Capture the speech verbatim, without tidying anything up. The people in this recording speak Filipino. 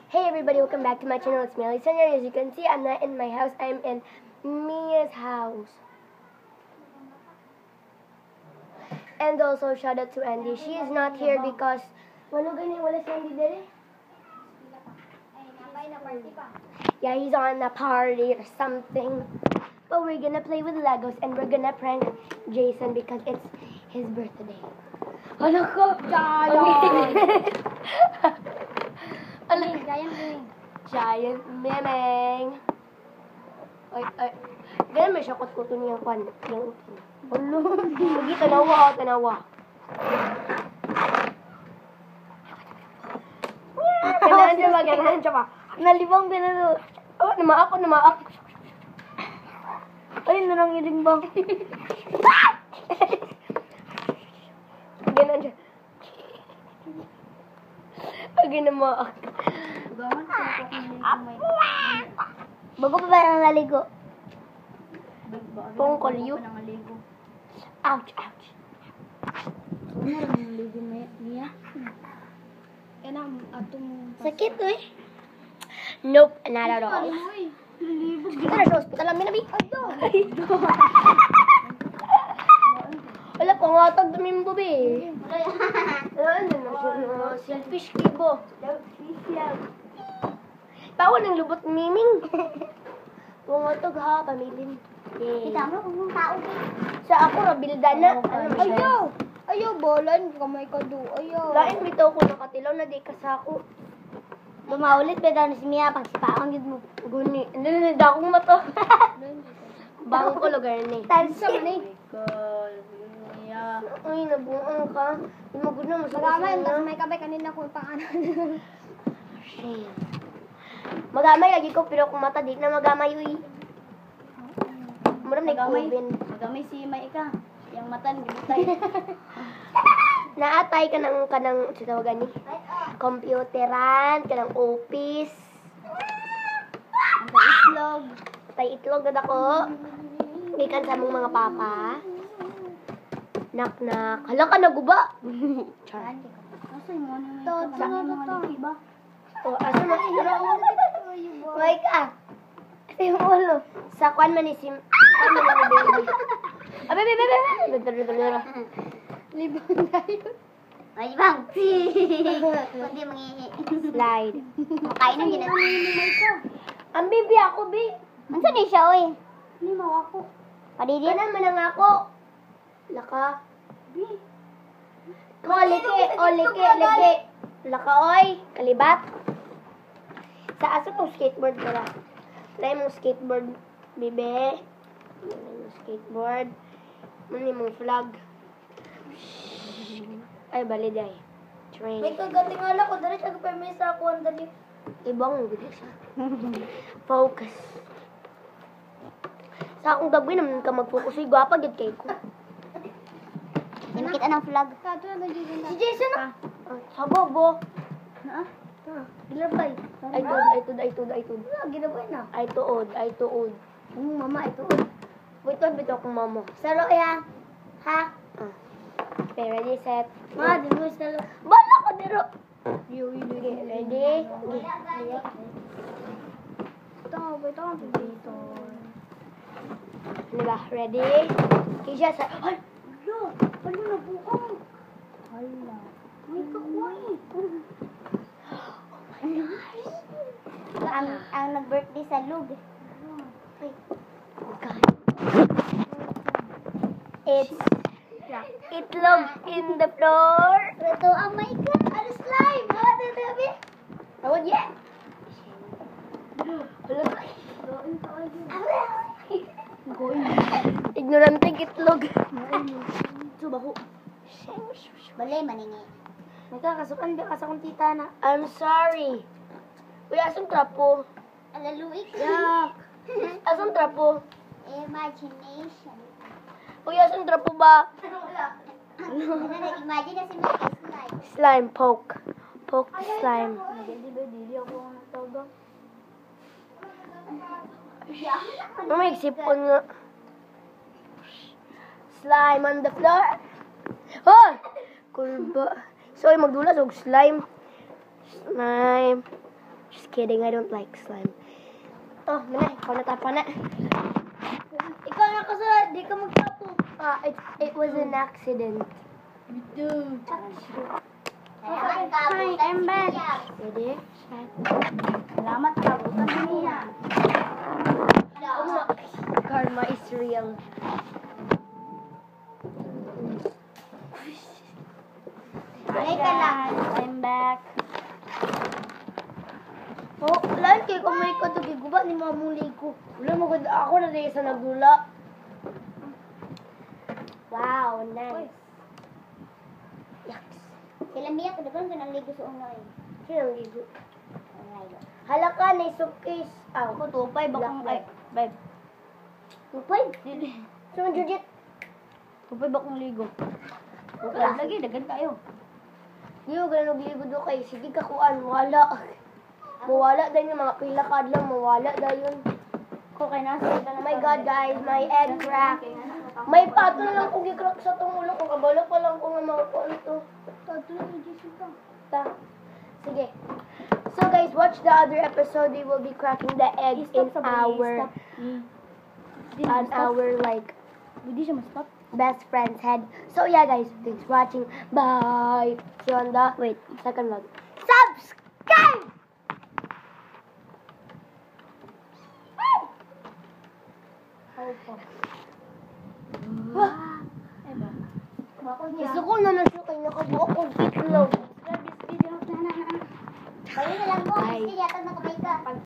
Hey everybody, welcome back to my channel. It's Melly Sonia. As you can see, I'm not in my house. I'm in Mia's house. And also shout out to Andy. She is not here because wala gani wala si Andy dere. Yeah, he's on a party or something. But we're gonna play with Legos and we're gonna prank Jason because it's his birthday. Ano ko? Giant! Ano? Giant Memeng. Giant Memeng. Ay, ay. Ganun may siya kot-koto niya kwan. Yung utin. Ano? Lagi tanawa ako, tanawa. Ganahan siya ba? Ganahan siya ba? Nalibang gano'n. Oh, namaak ko, namaak. Ay, nanangiling bang. Gano'n siya. Lagi namaak. Bago pa ba nang naligo? Pungkol yun. Ouch, ouch. Ano lang yung ligo niya? Eh na, atong... Sakit eh. Nope, not at all. Kita na sa hospital lang, minabi. Wala, pangatag dami mo ba eh. Ano na, selfish kibo. Selfish lang. Bawal ng lubot miming. Pangatag ha, pamilin. Kita mo kung tao ba? Sa ako, rabilda na. Ayaw! Ayaw, bolan. Kamay ka do. Ayaw. Lain bitaw ko nakatilaw na di ka sa ako. Lumaulit ba daw na si Mia pag sipaang yun mo? Guni. Nanananda akong mata. Bang ko lugar ni. Tansa mo ni. Ay, nabuang ka. Lumagod na, masakit Magamay, na. may kabay kanina ko pang ano. Shame. Magamay lagi ko, pero kung mata, di na magamay, uy. Muram na ikubin. Magamay si Maika. Yang mata nagibutay. Naatay ka ng, ka ng, sino gani? Computeran, ka ng office. Ang itlog. Tay itlog na ako. Ikan sa mong mga papa. Nak-nak. Hala ka naguba. Char. Asa yung ano To, yung sa ano ba? O, asa na hiro? May ka. Ito yung ulo. Sa kwan man isim. Kwan man ni baby. Abe, abe, abe, abe. Libang tayo. Ay, bang. Hindi mangihi. Slide. Makain ng ginagawa. Ang bibi ako, bi. Ano sa siya, oy? Limaw ako. Padidi? Kanan man ang ako. Laka. Bi. Ko, liki. O, liki, liki. Laka, oy. Kalibat. Sa aso tong skateboard ka lang. Try mong skateboard, bibi. Try mong skateboard. Mani mong flag. Ay, bali day. Train. May kagatingala ko. Dari siya permisa ako. Ang dali. Ibang gudi siya. Focus. Sa akong gabi naman ka mag-focus. Uy, gwapa gid kay ko. Hindi makita ng flag. Si Jason na. Ah, sabobo. Ha? Ah, gilabay. Ay tuod, ay tuod, ay tuod, ay tuod. Ginabay na. Ay tuod, ay tuod. Mm, mama, ito. Wait, wait, bito akong mama. Salo yan. Ha? Ah. Okay, ready, set. Ma, di mo salo. Bala ko diro. Okay, ready? Okay. Ito, ito ang dito. Ano ba? Ready? Okay, siya sa... Ay! Hala, hala na buong. Hala. May kakway. Ang, ang nag-birthday sa lug. Ay. Oh, God. It's itlog in the floor. Ito, oh my God. Ano slime? What did you do? Oh, yeah. Hello. Ignorante itlog. Subaho. Balay, maningi. May kakasukan ka sa kong tita na. I'm sorry. Uy, asong trapo? Alaluik. Yak. Asong trapo? Imagination. Uy, asong trapo ba? Ano nag-imagine na si Mike slime? Slime, poke. Poke the slime. Dili ako nagtawag. Ano may sipon nga? Slime on the floor. Oh! Cool ba? So, ay magdulas og slime. Slime. Just kidding, I don't like slime. Oh, mana, ikaw natapa na. Ikaw na kasalat, di ka magtapo. Ah, it, it was an accident. Bito. Hi, I'm back. Ready? Salamat ka, bukan niya. Oh, karma is real. Hi guys, I'm back. Oh, lan kay kung may katugig guba ni mamuli ko. Wala mo gud ako na rin sa nagdula. Wow, nice. Yaks. Kailan niya ko dagan kanang ligo sa unay. Sinang ligo? Unay. Halaka na suitcase. Aw. Ako tupay bakong ay, babe. Tupay. Dili. Sino Judith? Tupay bakong ligo. Okay. Lagi dagan kayo. Yo, ganun ligo do kay sige ka kuan wala. Mawala dahil yung mga pila ka lang, mawala dahil yun. Ko kay nasa. Oh my God, guys, my egg crack. May pato na lang kung i-crack sa tong ulo. Kung kabalo pa lang kung mga kuan to. Pato lang ni Jessica. Ta. Sige. So guys, watch the other episode. We will be cracking the egg in our, on our like, Hindi siya ma-stop. best friend's head. So yeah, guys, thanks for watching. Bye. See you on the, wait, second vlog. Subscribe! Gusto ko na na siya kayo nakabuo kong itlog. Bye. Bye. Yata na kamay ka.